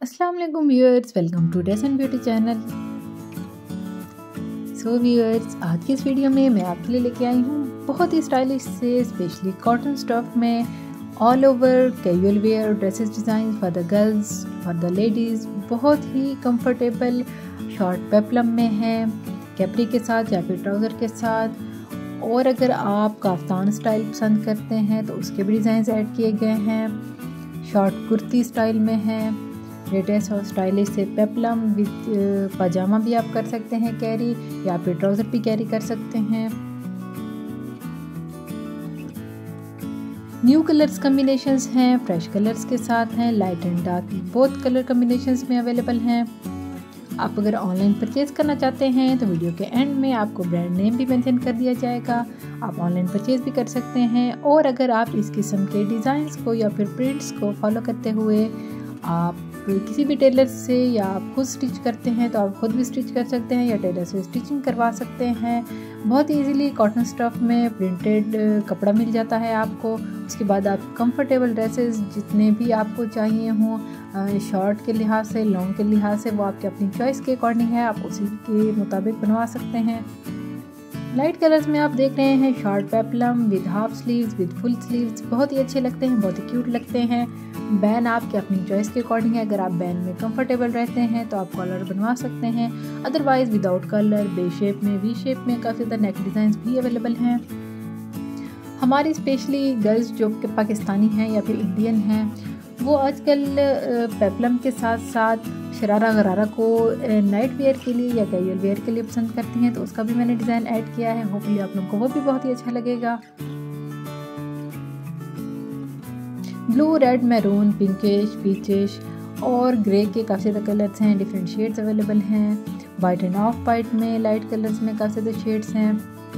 अस्सलाम वालेकुम viewers, welcome to dress and beauty channel. So viewers, आज की इस वीडियो में मैं आपके लिए लेके आई हूँ बहुत ही स्टाइलिश से स्पेशली कॉटन स्टफ में all over casual wear dresses design for the girls for the ladies. बहुत ही कंफर्टेबल शॉर्ट पेप्लम में है, कैपरी के साथ या फिर ट्राउज़र के साथ। और अगर आप काफ्तान स्टाइल पसंद करते हैं तो उसके भी डिज़ाइन ऐड किए गए हैं। शॉर्ट कुर्ती स्टाइल में है, लेटेस्ट और स्टाइलिश से पेप्लम विद पजामा भी आप कर सकते हैं कैरी, या फिर ट्राउज़र भी कैरी कर सकते हैं। न्यू कलर्स कम्बिनेशंस हैं, फ्रेश कलर्स के साथ हैं, light and dark both colour combinations में अवेलेबल हैं। आप अगर ऑनलाइन परचेज करना चाहते हैं तो वीडियो के एंड में आपको ब्रांड नेम भी मेंशन कर दिया जाएगा, आप ऑनलाइन परचेज भी कर सकते हैं। और अगर आप इस किस्म के डिज़ाइंस को या फिर प्रिंट्स को फॉलो करते हुए आप किसी भी टेलर से या आप खुद स्टिच करते हैं तो आप खुद भी स्टिच कर सकते हैं या टेलर से स्टिचिंग करवा सकते हैं। बहुत इजीली कॉटन स्टफ में प्रिंटेड कपड़ा मिल जाता है आपको। उसके बाद आप कंफर्टेबल ड्रेसेस जितने भी आपको चाहिए हों, शॉर्ट के लिहाज से, लॉन्ग के लिहाज से, वो आपके अपनी चॉइस के अकॉर्डिंग है, आप उसी के मुताबिक बनवा सकते हैं। लाइट कलर्स में आप देख रहे हैं short peplum with half sleeves with full sleeves, बहुत ही अच्छे लगते हैं, बहुत ही क्यूट लगते हैं। बैन आपके अपनी चॉइस के अकॉर्डिंग है, अगर आप बैन में कंफर्टेबल रहते हैं तो आप कॉलर बनवा सकते हैं, otherwise without collar V shape में, वी शेप में काफ़ी ज़्यादा नेक डिज़ाइंस भी अवेलेबल हैं। हमारी स्पेशली गर्ल्स जो कि पाकिस्तानी हैं या फिर इंडियन हैं, वो आजकल पेप्लम के साथ साथ शरारा गरारा को नाइट वेयर के लिए या कैजुअल वेयर के लिए पसंद करती हैं, तो उसका भी मैंने डिज़ाइन ऐड किया है। होपफुली आप लोगों को वो भी बहुत ही अच्छा लगेगा। Blue, red, maroon, pinkish, peachish और ग्रे के काफ़ी ज़्यादा कलर्स हैं, डिफरेंट शेड्स अवेलेबल हैं। वाइट एंड ऑफ वाइट में, लाइट कलर्स में काफ़ी ज़्यादा शेड्स हैं।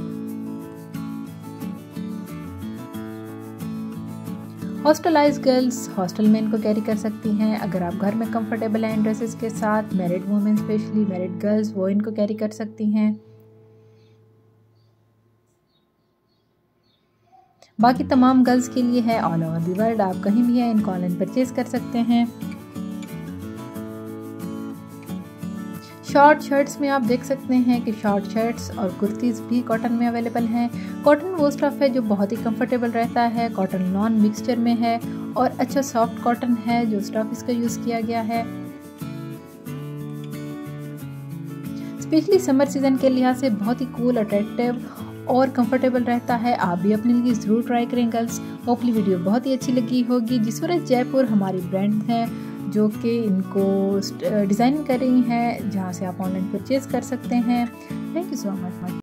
हॉस्टलाइज गर्ल्स हॉस्टल में इनको कैरी कर सकती हैं। अगर आप घर में कंफर्टेबल हैं ड्रेसेस के साथ, married women specially married girls वो इनको कैरी कर सकती हैं। बाकी तमाम गर्ल्स के लिए है ऑल ओवर द वर्ल्ड, आप कहीं भी हैं इनको ऑनलाइन परचेज कर सकते हैं। शॉर्ट शर्ट्स में आप देख सकते हैं कि शॉर्ट शर्ट्स और कुर्तीज़ भी कॉटन में अवेलेबल हैं। कॉटन वो स्टफ़ है जो बहुत ही कंफर्टेबल रहता है, कॉटन नॉन मिक्सचर में है और अच्छा सॉफ्ट कॉटन है जो स्टफ़ इसका यूज़ किया गया है। स्पेशली समर सीज़न के लिहाज से बहुत ही कूल, अट्रैक्टिव और कंफर्टेबल रहता है। आप भी अपने लिए ज़रूर ट्राई करें गर्ल्स। होपफुली वीडियो बहुत ही अच्छी लगी होगी। जिसवरस जयपुर हमारी ब्रांड है जो कि इनको डिज़ाइन कर रही हैं, जहाँ से आप ऑनलाइन परचेज़ कर सकते हैं। Thank you so much.